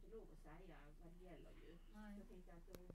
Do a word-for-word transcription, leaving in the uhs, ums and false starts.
inte lov att säga vad det gäller ju. Nej. Jag tänkte att då